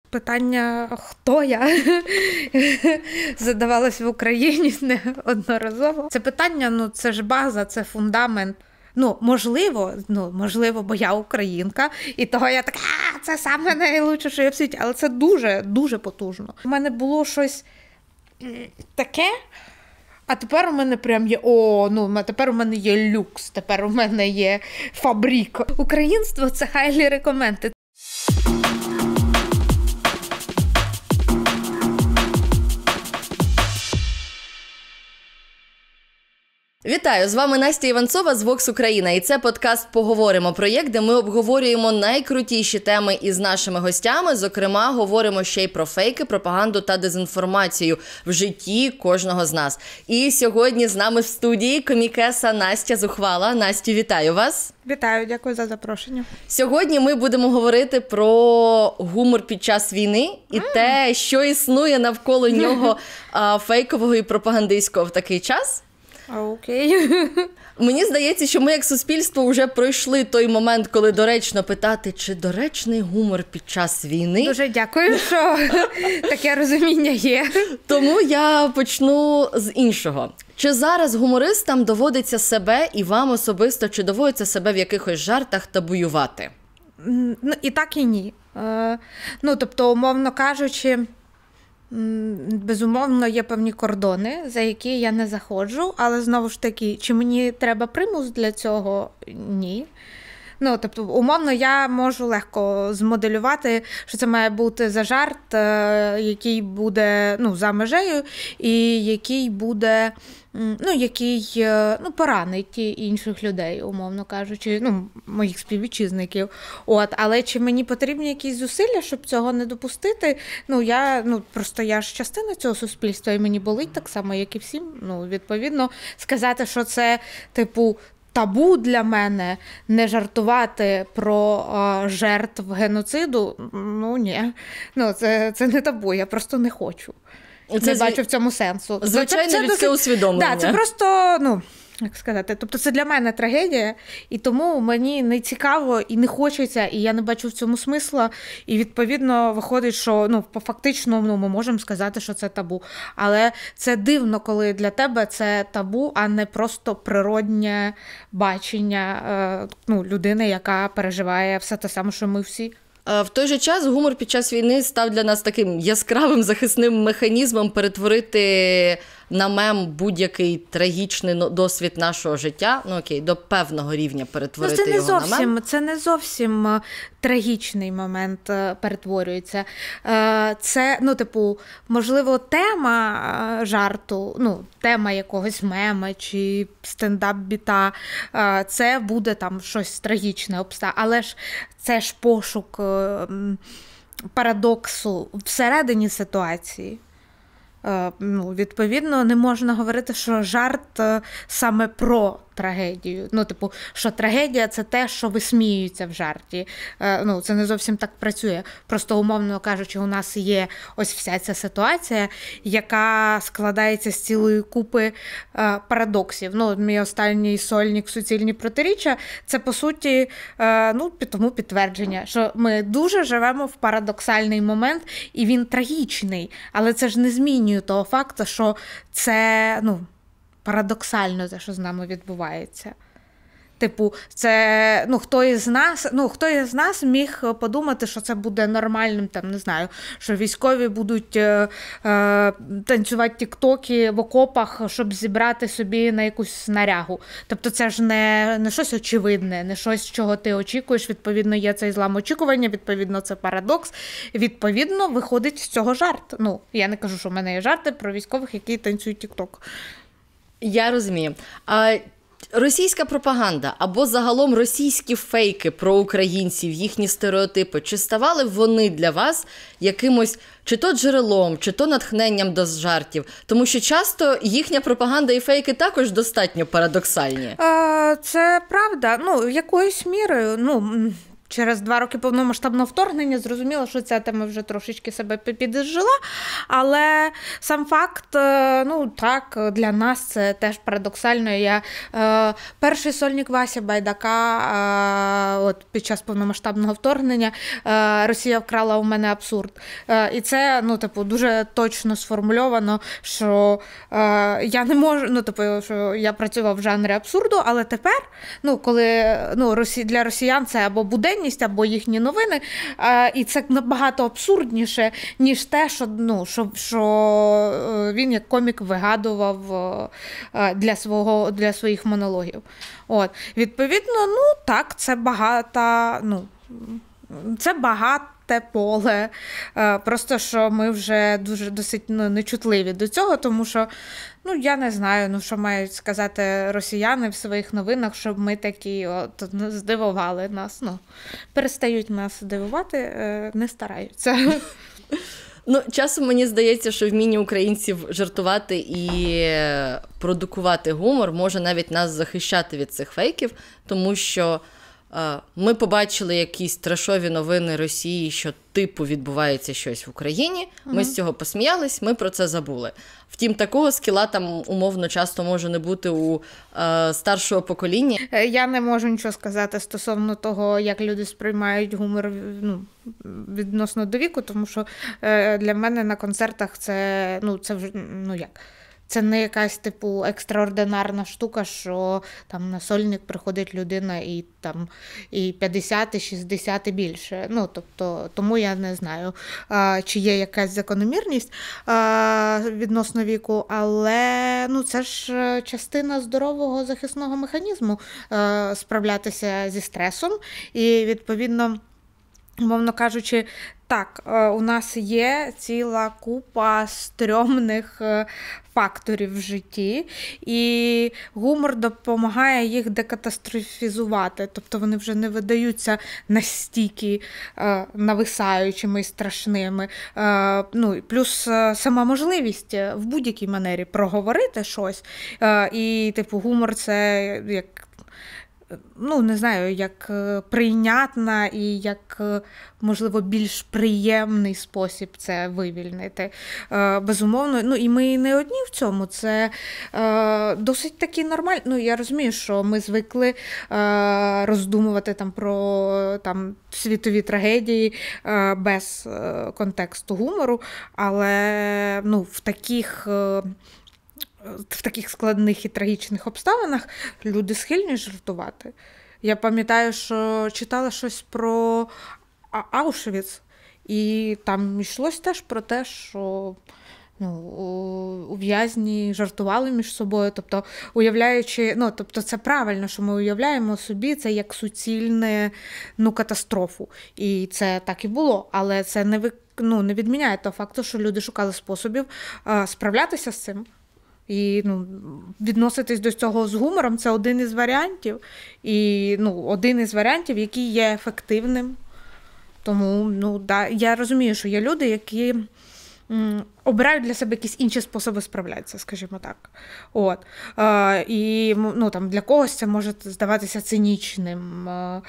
питання, хто я, задавалось в Україні неодноразово. Це питання, це ж база, це фундамент. Можливо, бо я українка, і того я така, це саме найлучше, що я в світі, але це дуже, дуже потужно. У мене було щось таке, а тепер у мене прям є, тепер у мене є люкс, тепер у мене є фабрика. Українство – це highly recommended. Вітаю! З вами Настя Іванцова з Vox Україна. І це подкаст «Поговоримо» – проєкт, де ми обговорюємо найкрутіші теми із нашими гостями. Зокрема, говоримо ще й про фейки, пропаганду та дезінформацію в житті кожного з нас. І сьогодні з нами в студії комікеса Настя Зухвала. Настю, вітаю вас! Вітаю, дякую за запрошення. Сьогодні ми будемо говорити про гумор під час війни і те, що існує навколо нього фейкового і пропагандистського в такий час. Окей. Мені здається, що ми як суспільство вже пройшли той момент, коли доречно питати, чи доречний гумор під час війни. Дуже дякую, що таке розуміння є. Тому я почну з іншого. Чи зараз гумористам доводиться себе і вам особисто, чи доводиться себе в якихось жартах табуювати? І так, і ні. Тобто, умовно кажучи, безумовно, є певні кордони, за які я не заходжу, але знову ж таки, чи мені треба примус для цього? Ні. Тобто, умовно, я можу легко змоделювати, що це має бути за жарт, який буде, за межею, і який буде, який, поранить інших людей, умовно кажучи, моїх співвітчизників. Але чи мені потрібні якісь зусилля, щоб цього не допустити? Я ж частина цього суспільства, і мені болить так само, як і всім. Відповідно, сказати, що це, табу для мене не жартувати про жертв геноциду, ні. Це не табу, я просто не хочу. Не бачу в цьому сенсу. Звичайно, людське усвідомлення. Так, це просто, як сказати, тобто це для мене трагедія, і тому мені не цікаво і не хочеться, і я не бачу в цьому смисла, і відповідно виходить, що фактично ми можемо сказати, що це табу. Але це дивно, коли для тебе це табу, а не просто природнє бачення людини, яка переживає все те саме, що ми всі. В той же час гумор під час війни став для нас таким яскравим захисним механізмом перетворити на мем будь-який трагічний досвід нашого життя. До певного рівня перетворити його на мем. Це не зовсім трагічний момент перетворюється. Це, можливо, тема жарту, тема якогось мема чи стендап-біта, це буде там щось трагічне але ж це ж пошук парадоксу всередині ситуації. Відповідно, не можна говорити, що жарт саме про трагедію. Що трагедія – це те, що висміюється в жарті. Це не зовсім так працює. Просто, умовно кажучи, у нас є ось вся ця ситуація, яка складається з цілої купи парадоксів. Мій останній сольник «Суцільні протиріччя» – це, по суті, тому підтвердження, що ми дуже живемо в парадоксальний момент, і він трагічний. Але це ж не змінює того факту, що це, парадоксально те, що з нами відбувається. Це, хто із нас міг подумати, що це буде нормальним, що військові будуть танцювати тіктоки в окопах, щоб зібрати собі на якусь снарягу. Тобто це ж не щось очевидне, не щось, чого ти очікуєш, відповідно, є цей злам очікування, відповідно, це парадокс, відповідно, виходить з цього жарт. Я не кажу, що в мене є жарти про військових, які танцюють тікток. Я розумію. Російська пропаганда або загалом російські фейки про українців, їхні стереотипи, чи ставали вони для вас якимось чи то джерелом, чи то натхненням до жартів? Тому що часто їхня пропаганда і фейки також достатньо парадоксальні. Це правда. Якоюсь мірою. через 2 роки повномасштабного вторгнення зрозуміла, що ця тема вже трошечки себе підізжила, але сам факт, так, для нас це теж парадоксально. Перший сольник Вася Байдака під час повномасштабного вторгнення Росія вкрала у мене абсурд. І це, дуже точно сформульовано, що я не можу, що я працював в жанрі абсурду, але тепер, коли для росіян це або буденність, або їхні новини, і це набагато абсурдніше, ніж те, що він як комік вигадував для своїх монологів. Відповідно, так, це багате поле. Просто, що ми вже досить нечутливі до цього, тому що, я не знаю, що мають сказати росіяни в своїх новинах, щоб ми такі здивували нас. Перестають нас дивувати, не стараються. Часом мені здається, що вміння українців жартувати і продукувати гумор може навіть нас захищати від цих фейків, тому що ми побачили якісь трешові новини Росії, що типу відбувається щось в Україні, ми з цього посміялись, ми про це забули. Втім, такого скіла там умовно часто може не бути у старшого покоління. Я не можу нічого сказати стосовно того, як люди сприймають гумор відносно до віку, тому що для мене на концертах це вже, це не якась типу екстраординарна штука, що там на сольник приходить людина і 50, і 60 і більше. Тому я не знаю, чи є якась закономірність відносно віку, але це ж частина здорового захисного механізму справлятися зі стресом і, відповідно, мовно кажучи, так, у нас є ціла купа стрьомних факторів в житті, і гумор допомагає їх декатастрофізувати. Тобто вони вже не видаються настільки нависаючими і страшними. Плюс сама можливість в будь-якій манері проговорити щось. І, гумор – це як не знаю, як прийнятна і як, можливо, більш приємний спосіб це вивільнити. Безумовно, і ми не одні в цьому. Це досить таки нормально. Я розумію, що ми звикли роздумувати про світові трагедії без контексту гумору, але в таких складних і трагічних обставинах люди схильні жартувати. Я пам'ятаю, що читала щось про Аушвіц, і там йшлось теж про те, що ув'язні жартували між собою, тобто уявляючи, це правильно, що ми уявляємо собі це як суцільну катастрофу. І це так і було, але це не відміняє того факту, що люди шукали способів справлятися з цим. І відноситись до цього з гумором – це один із варіантів. І один із варіантів, який є ефективним. Тому я розумію, що є люди, які обирають для себе якісь інші способи справлятися, скажімо так. І для когось це може здаватися цинічним.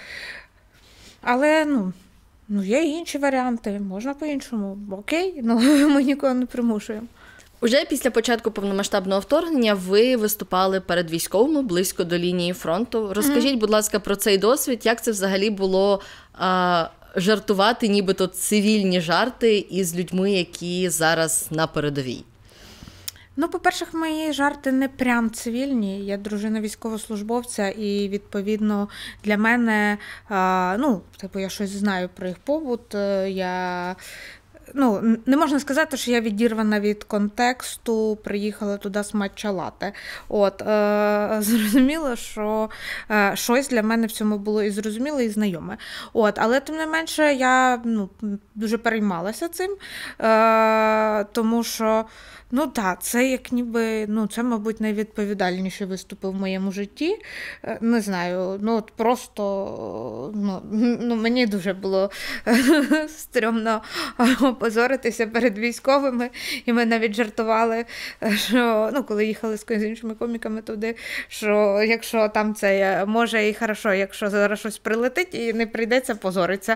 Але є і інші варіанти, можна по-іншому. Окей, ми нікого не примушуємо. Уже після початку повномасштабного вторгнення ви виступали перед військовими близько до лінії фронту. Розкажіть, будь ласка, про цей досвід, як це взагалі було жартувати, нібито цивільні жарти із людьми, які зараз на передовій? По-перше, мої жарти не прям цивільні. Я дружина військовослужбовця, і, відповідно, для мене, я щось знаю про їх побут, не можна сказати, що я відірвана від контексту, приїхала туди з матча лате. Зрозуміло, що щось для мене в цьому було і зрозуміле, і знайоме. Але, тим не менше, я дуже переймалася цим, тому що, це як ніби, це, мабуть, найвідповідальніші виступи в моєму житті. Не знаю, мені дуже було стрьомно позоритися перед військовими. І ми навіть жартували, що, коли їхали з іншими коміками туди, що якщо там це може і хорошо, якщо зараз щось прилетить і не прийдеться позоритися.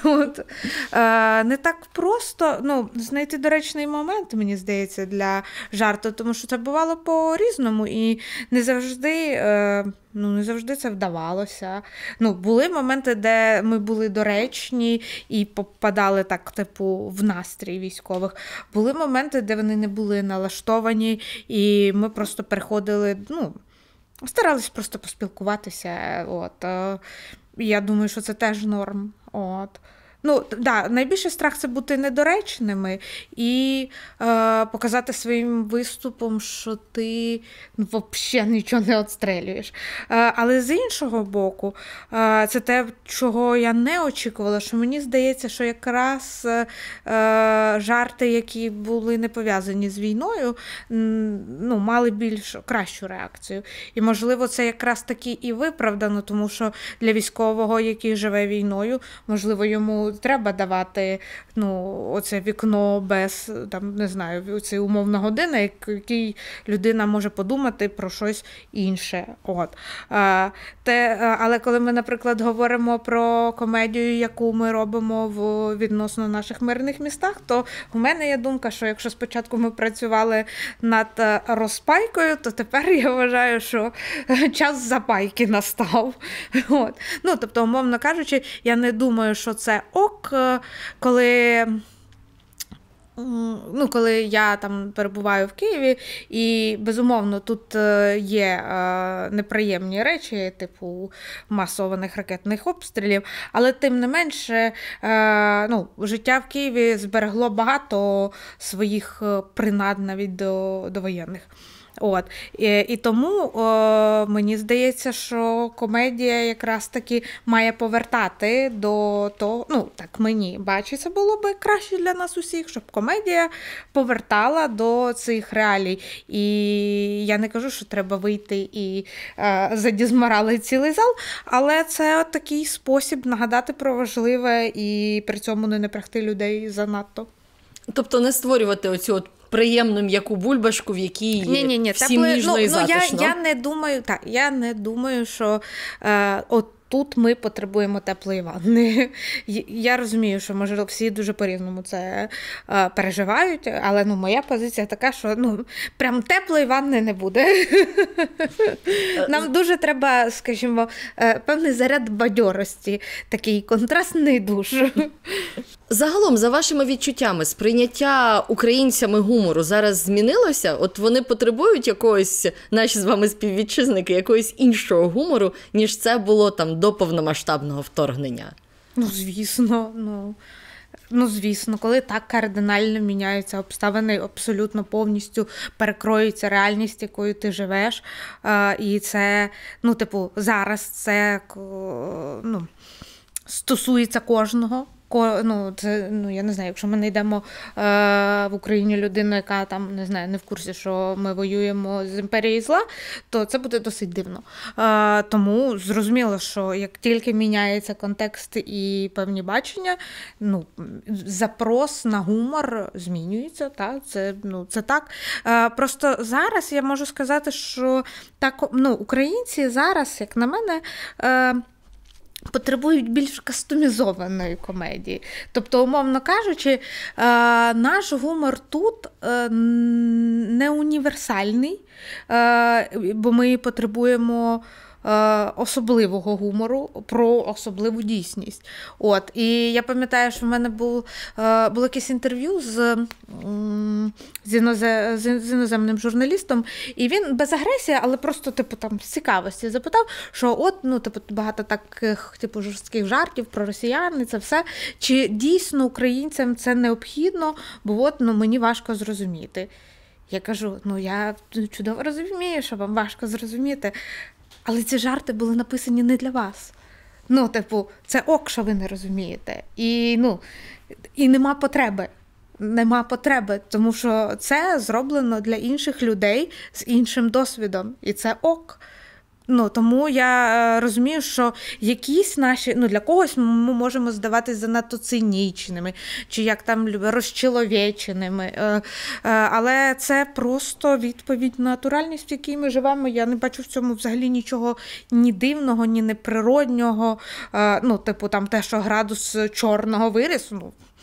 Не так просто, знайти доречний момент, мені здається, для жарту, тому що це бувало по-різному і не завжди це вдавалося. Були моменти, де ми були доречні і попадали так, в настрій військових. Були моменти, де вони не були налаштовані, і ми просто переходили, старались просто поспілкуватися. Я думаю, що це теж норм. Найбільший страх – це бути недоречними і показати своїм виступом, що ти взагалі нічого не відстрелюєш. Але з іншого боку, це те, чого я не очікувала, що мені здається, що якраз жарти, які були не пов'язані з війною, мали кращу реакцію. І, можливо, це якраз таки і виправдано, тому що для військового, який живе війною, можливо, йому треба давати оце вікно без, не знаю, ці умовна година, якій людина може подумати про щось інше. Але коли ми, наприклад, говоримо про комедію, яку ми робимо відносно наших мирних містах, то в мене є думка, що якщо спочатку ми працювали над розпайкою, то тепер я вважаю, що час запайки настав. Тобто, умовно кажучи, я не думаю, що це коли я там перебуваю в Києві, і, безумовно, тут є неприємні речі, типу масованих ракетних обстрілів, але тим не менше, життя в Києві зберегло багато своїх принад навіть до воєнних. І тому мені здається, що комедія якраз таки має повертати до того, так мені бачиться, було би краще для нас усіх, щоб комедія повертала до цих реалій. І я не кажу, що треба вийти і задізморали цілий зал, але це такий спосіб нагадати про важливе і при цьому не напрягти людей занадто. Тобто не створювати оцю приємну м'яку бульбашку, в якій всім ніжно і затишно. Я не думаю, що тут ми потребуємо теплої ванни. Я розумію, що, можливо, всі дуже по-різному це переживають, але моя позиція така, що прям теплої ванни не буде. Нам дуже треба, скажімо, певний заряд бадьорості, такий контрастний душ. Загалом, за вашими відчуттями, сприйняття українцями гумору зараз змінилося? От вони потребують якогось, наші з вами співвітчизники, якогось іншого гумору, ніж це було там до повномасштабного вторгнення? Звісно, коли так кардинально міняються обставини, абсолютно повністю перекроюється реальність, якою ти живеш, і це, зараз це, стосується кожного. Я не знаю, якщо ми знайдемо в Україні людину, яка там, не знаю, не в курсі, що ми воюємо з імперією зла, то це буде досить дивно. Тому зрозуміло, що як тільки міняється контекст і певні бачення, запрос на гумор змінюється, так? Це так. Просто зараз я можу сказати, що так, українці зараз, як на мене, потребують більш кастомізованої комедії. Тобто, умовно кажучи, наш гумор тут не універсальний, бо ми потребуємо особливого гумору про особливу дійсність. І я пам'ятаю, що в мене було якесь інтерв'ю з іноземним журналістом, і він без агресії, але просто з цікавості запитав, що багато таких жорстких жартів про росіян і це все. Чи дійсно українцям це необхідно, бо мені важко зрозуміти. Я кажу, я чудово розумію, що вам важко зрозуміти, але ці жарти були написані не для вас. Це що ви не розумієте. І нема потреби. Нема потреби, тому що це зроблено для інших людей з іншим досвідом. І це ок. Тому я розумію, що якісь наші, для когось ми можемо здаватись занадто цинічними, чи як там розчеловеченими, але це просто відповідь на натуральність, в якій ми живемо. Я не бачу в цьому взагалі нічого ні дивного, ні неприроднього, там те, що градус чорного виріс,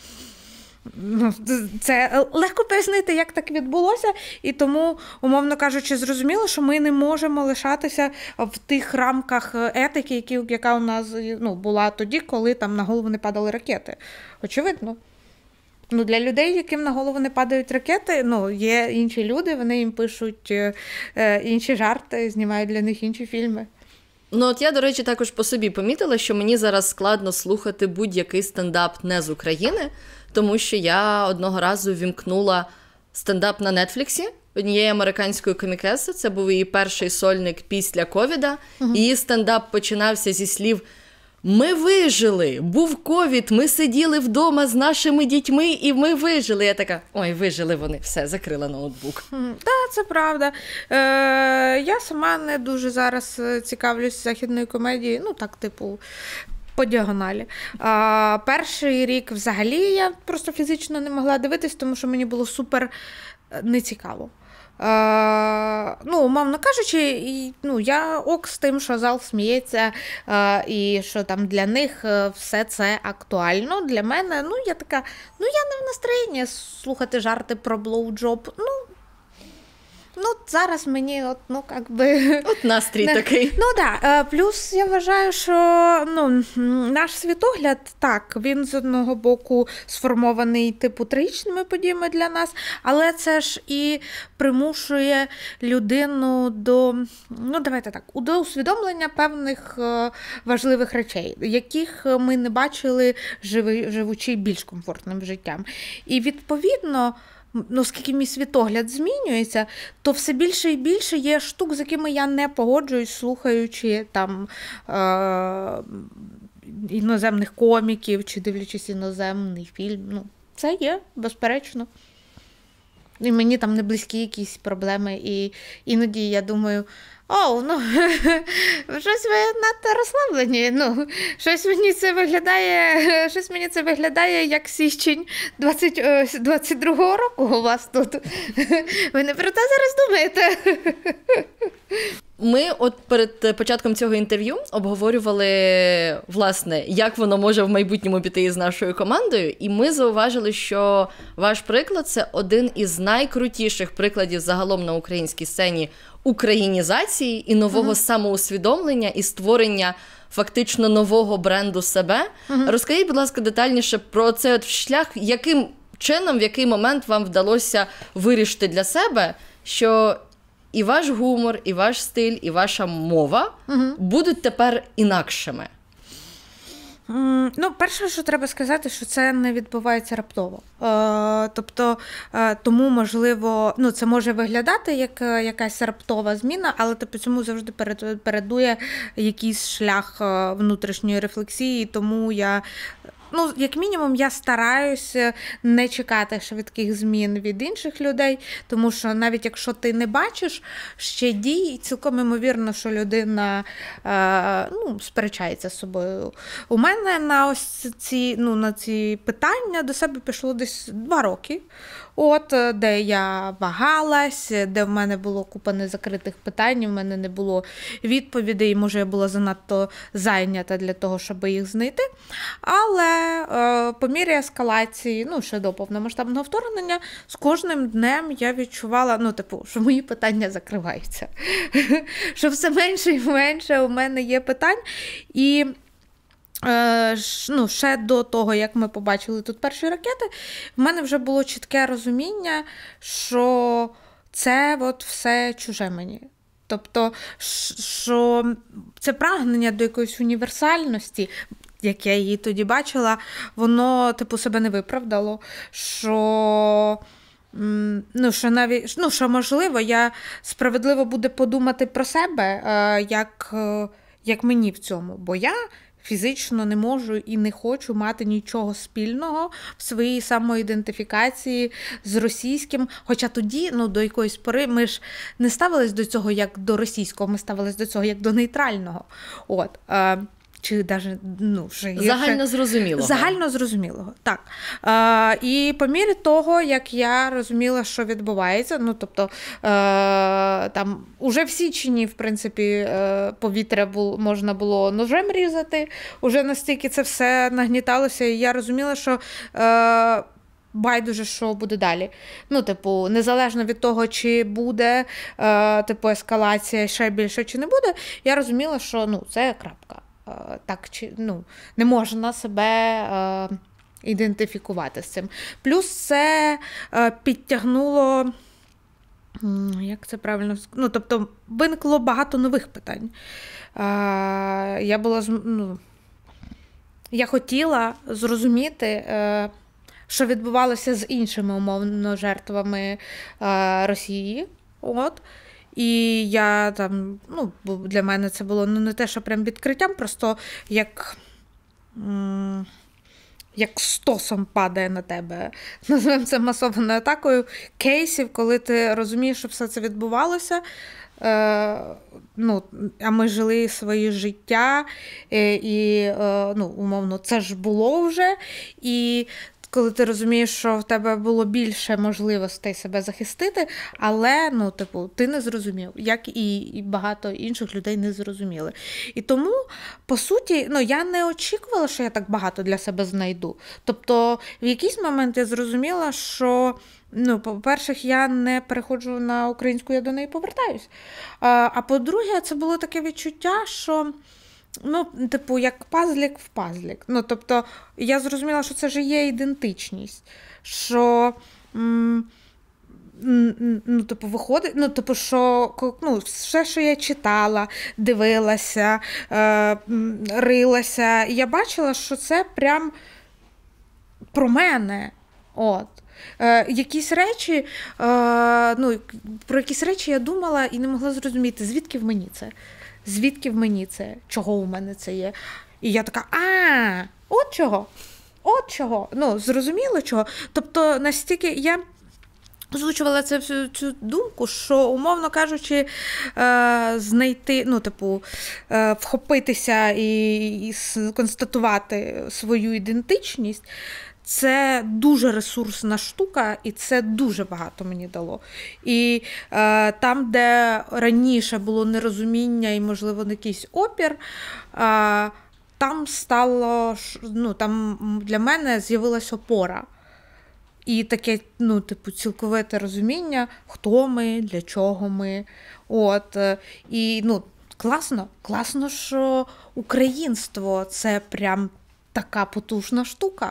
це легко пояснити, як так відбулося, і тому, умовно кажучи, зрозуміло, що ми не можемо лишатися в тих рамках етики, яка у нас була тоді, коли там на голову не падали ракети. Очевидно. Для людей, яким на голову не падають ракети, є інші люди, вони їм пишуть інші жарти, знімають для них інші фільми. От я, до речі, також по собі помітила, що мені зараз складно слухати будь-який стендап не з України, тому що я одного разу вімкнула стендап на Нетфліксі однієї американської комікеси. Це був її перший сольник після ковіда. Її стендап починався зі слів «Ми вижили! Був ковід, ми сиділи вдома з нашими дітьми і ми вижили». Я така, ой, вижили вони, все, закрила ноутбук. Так, це правда. Я сама не дуже зараз цікавлюсь західною комедією, по діагоналі. Перший рік взагалі я просто фізично не могла дивитись, тому що мені було супер нецікаво. Умовно кажучи, я ок з тим, що зал сміється, і що там для них все це актуально. Для мене, я така, я не в настроєнні слухати жарти про блоуджоп. Зараз мені, От настрій такий. Плюс я вважаю, що, наш світогляд, так, він з одного боку сформований, трагічними подіями для нас, але це ж і примушує людину до усвідомлення певних важливих речей, яких ми не бачили, живучи більш комфортним життям. І, відповідно, оскільки мій світогляд змінюється, то все більше і більше є штук, з якими я не погоджуюсь, слухаючи там іноземних коміків чи дивлячись іноземний фільм. Це є, безперечно. І мені там не близькі якісь проблеми. І іноді я думаю, щось ви надто розслаблені. Щось мені це виглядає як січень 22-го року у вас тут. Ви не про те зараз думаєте? Ми перед початком цього інтерв'ю обговорювали, власне, як воно може в майбутньому піти із нашою командою, і ми зауважили, що ваш приклад – це один із найкрутіших прикладів загалом на українській сцені українізації і нового самоусвідомлення, і створення фактично нового бренду себе. Розкажіть, будь ласка, детальніше про цей шлях, яким чином, в який момент вам вдалося вирішити для себе, що і ваш гумор, і ваш стиль, і ваша мова будуть тепер інакшими? Перше, що треба сказати, що це не відбувається раптово. Тому, можливо, це може виглядати як якась раптова зміна, але цьому завжди передує якийсь шлях внутрішньої рефлексії, тому я... як мінімум, я стараюся не чекати швидких змін від інших людей, тому що навіть якщо ти не бачиш ще дій, цілком ймовірно, що людина сперечається з собою. У мене на ці питання до себе пішло десь 2 роки. Де я вагалась, де в мене було купа незакритих питань, в мене не було відповідей, може я була занадто зайнята для того, щоб їх знайти. Але по мірі ескалації, ще до повномасштабного вторгнення, з кожним днем я відчувала, що мої питання закриваються. Що все менше і менше у мене є питань. І ще до того, як ми побачили тут перші ракети, в мене вже було чітке розуміння, що це все чуже мені. Тобто, що це прагнення до якоїсь універсальності, як я її тоді бачила, воно, себе не виправдало, що можливо, я справедливо буде подумати про себе, як мені в цьому, бо я фізично не можу і не хочу мати нічого спільного в своїй самоідентифікації з російським. Хоча тоді, до якоїсь пори, ми ж не ставились до цього як до російського, ми ставились до цього як до нейтрального. Чи навіть, загально зрозумілого, так. І по мірі того, як я розуміла, що відбувається, там уже в січні, в принципі, повітря можна було ножем різати, уже настільки це все нагніталося, і я розуміла, що байдуже, що буде далі. Незалежно від того, чи буде ескалація ще більше, чи не буде, я розуміла, що це крапка. Так, не можна себе ідентифікувати з цим. Плюс це підтягнуло, як це правильно сказати, виникло багато нових питань. Я хотіла зрозуміти, що відбувалося з іншими, умовно, жертвами Росії. І я там, для мене це було не те, що прям відкриттям, просто як стосом падає на тебе, називаємо це масованою атакою, кейсів, коли ти розумієш, що все це відбувалося, а ми жили своє життя, і умовно, це ж було вже, і коли ти розумієш, що в тебе було більше можливостей себе захистити, але, ти не зрозумів, як і багато інших людей не зрозуміли. І тому, по суті, я не очікувала, що я так багато для себе знайду. Тобто, в якийсь момент я зрозуміла, що, по-перше, я не переходжу на українську, я до неї повертаюсь. А по-друге, це було таке відчуття, що як пазлик в пазлик. Тобто, я зрозуміла, що це ж є ідентичність. Що, виходить, що, все, що я читала, дивилася, рилася, я бачила, що це прям про мене. Якісь речі, про якісь речі я думала і не могла зрозуміти, звідки в мені це. Звідки в мені це? Чого у мене це є? І я така, от чого. Зрозуміло чого. Тобто, настільки я озвучувала цю думку, що, умовно кажучи, знайти, вхопитися і констатувати свою ідентичність, це дуже ресурсна штука, і це дуже багато мені дало. І там, де раніше було нерозуміння і, можливо, якийсь опір, там стало, там для мене з'явилась опора. І таке, цілковите розуміння, хто ми, для чого ми. І, класно, що українство – це прям така потужна штука.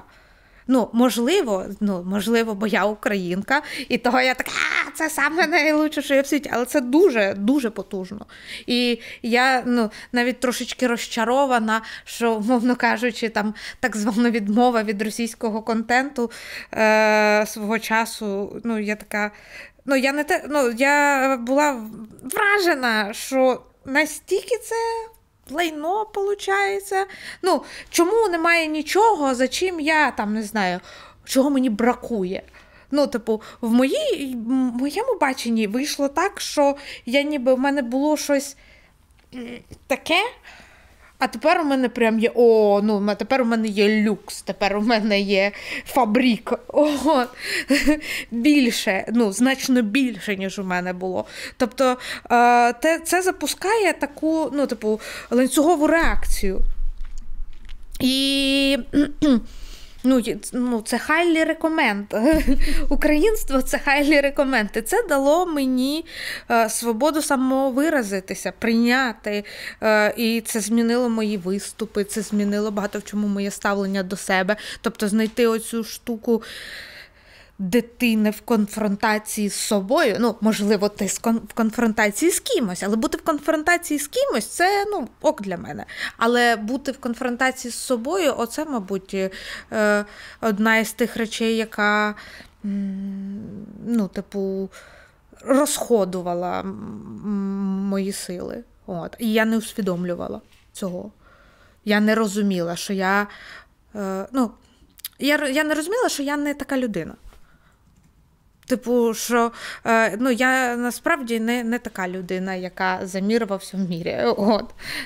Можливо, бо я українка, і того я така, це саме найлучше, що я в світі, але це дуже, дуже потужно. І я, навіть трошечки розчарована, що, мовно кажучи, там так звана відмова від російського контенту свого часу, я така, я була вражена, що настільки це лайно, получається. Чому немає нічого, за чим я, не знаю, чого мені бракує. В моєму баченні вийшло так, що в мене було щось таке, а тепер у мене прям є, тепер у мене є люкс, тепер у мене є фабрик. Більше, значно більше, ніж у мене було. Тобто, це запускає таку, ланцюгову реакцію. І, це highly recommend. Українство – це highly recommend. І це дало мені свободу самовиразитися, прийняти. І це змінило мої виступи, це змінило багато в чому моє ставлення до себе. Тобто знайти оцю штуку дитини в конфронтації з собою. Можливо, ти в конфронтації з кимось, але бути в конфронтації з кимось – це, ок для мене. Але бути в конфронтації з собою – оце, мабуть, одна із тих речей, яка, розходувала мої сили. І я не усвідомлювала цього. я не розуміла, що я не розуміла, що я не така людина. Типу, що я насправді не така людина, яка за мир во всьому мірі. От.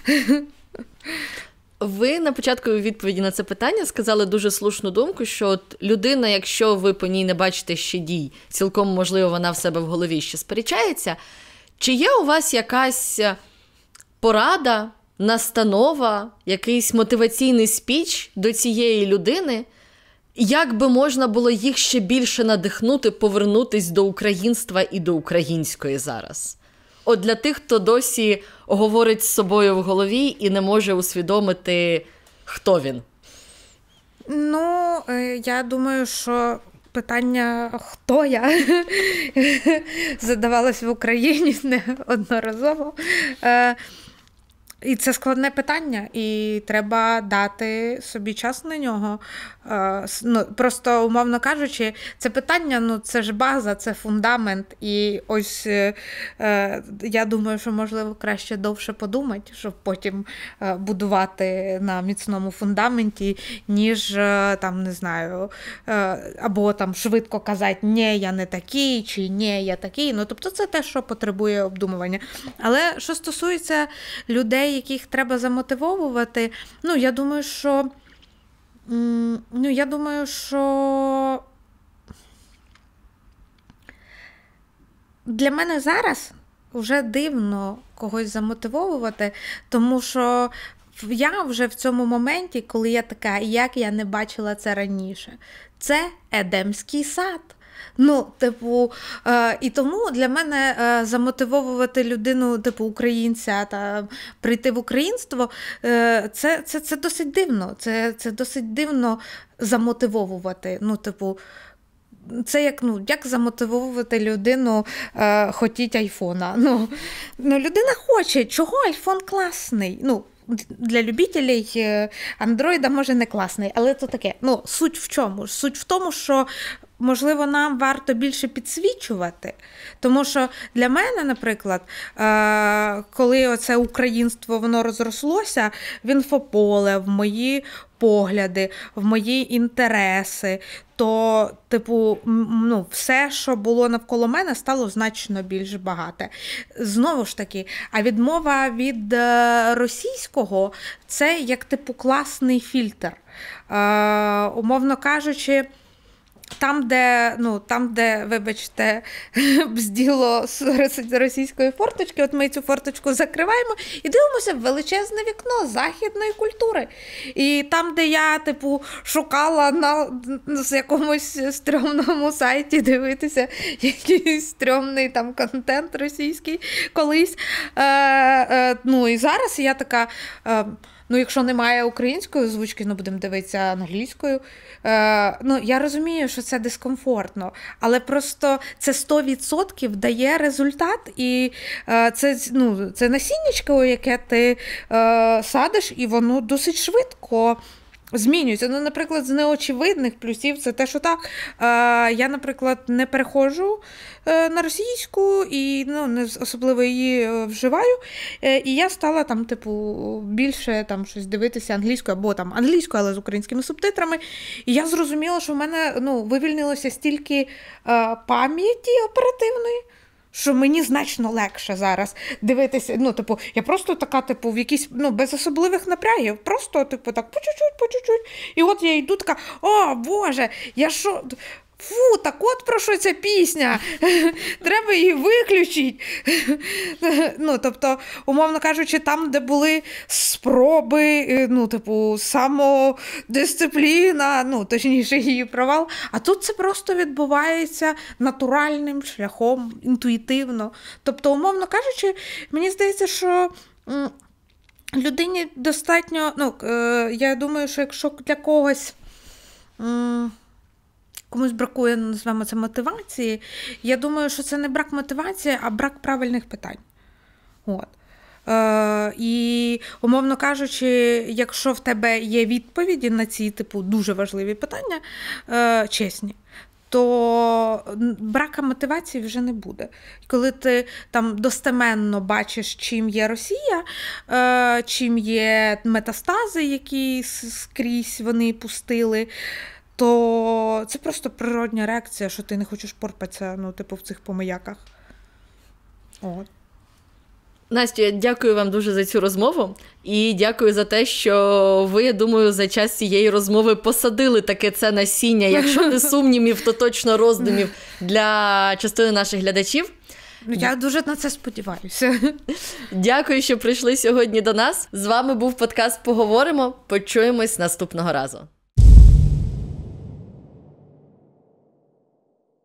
Ви на початку відповіді на це питання сказали дуже слушну думку, що от людина, якщо ви по ній не бачите ще дій, цілком можливо вона в себе в голові ще сперечається. Чи є у вас якась порада, настанова, якийсь мотиваційний спіч до цієї людини, як би можна було їх ще більше надихнути, повернутись до українства і до української зараз? От для тих, хто досі говорить з собою в голові і не може усвідомити, хто він. Я думаю, що питання «хто я?» задавалось в Україні неодноразово. І це складне питання, і треба дати собі час на нього. Просто, умовно кажучи, це питання, це ж база, це фундамент. І ось я думаю, що, можливо, краще довше подумати, щоб потім будувати на міцному фундаменті, ніж, не знаю, або швидко казати «ні, я не такий», чи «ні, я такий». Тобто це те, що потребує обдумування. Але що стосується людей, яких треба замотивовувати, я думаю, що для мене зараз вже дивно когось замотивовувати, тому що я вже в цьому моменті, коли я така, як я не бачила це раніше, це Едемський сад. І тому для мене замотивовувати людину, українця, та прийти в українство, це досить дивно. Це досить дивно замотивовувати. Це як замотивовувати людину хотіти айфона. Людина хоче, чого айфон класний? Для любителів андроїда, може, не класний, але це таке. Суть в чому? Суть в тому, що, можливо, нам варто більше підсвічувати. Тому що для мене, наприклад, коли оце українство, воно розрослося в інфополе, в мої погляди, в мої інтереси, то, все, що було навколо мене, стало значно більш багате. Знову ж таки, а відмова від російського – це як, класний фільтр. Умовно кажучи, там, де, вибачте, бзділо з російської форточки, от ми цю форточку закриваємо і дивимося в величезне вікно західної культури. І там, де я, шукала на якомусь стрьомному сайті дивитися якийсь стрьомний контент російський колись. І зараз я така... якщо немає української озвучки, будемо дивитися англійською. Я розумію, що це дискомфортно, але просто це 100% дає результат, і це насіннячко, яке ти садиш, і воно досить швидко змінюється. Наприклад, з неочевидних плюсів це те, що так, я, наприклад, не переходжу на російську і не особливо її вживаю, і я стала більше щось дивитися англійською, або англійською, але з українськими субтитрами, і я зрозуміла, що в мене вивільнилося стільки пам'яті оперативної, що мені значно легше зараз дивитися, я просто така, в якісь, без особливих напрягів, просто, так, по чуть-чуть, і от я йду така, о, Боже, я що... Фу, так от про що ця пісня? Треба її виключити. Тобто, умовно кажучи, там, де були спроби, самодисципліна, точніше, її провал, а тут це просто відбувається натуральним шляхом, інтуїтивно. Тобто, умовно кажучи, мені здається, що людині достатньо, я думаю, що якщо для когось... комусь бракує, називаємо це, мотивації, я думаю, що це не брак мотивації, а брак правильних питань. От. І, умовно кажучи, якщо в тебе є відповіді на ці, дуже важливі питання, чесні, то брака мотивації вже не буде. Коли ти там достеменно бачиш, чим є Росія, чим є метастази, які скрізь вони пустили, то це просто природня реакція, що ти не хочеш порпатися, в цих помияках. От. Настю, я дякую вам дуже за цю розмову і дякую за те, що ви, я думаю, за час цієї розмови посадили таке це насіння, якщо не сумнівів, то точно роздумів для частини наших глядачів. Я дуже на це сподіваюся. Дякую, що прийшли сьогодні до нас. З вами був подкаст «Поговоримо». Почуємось наступного разу.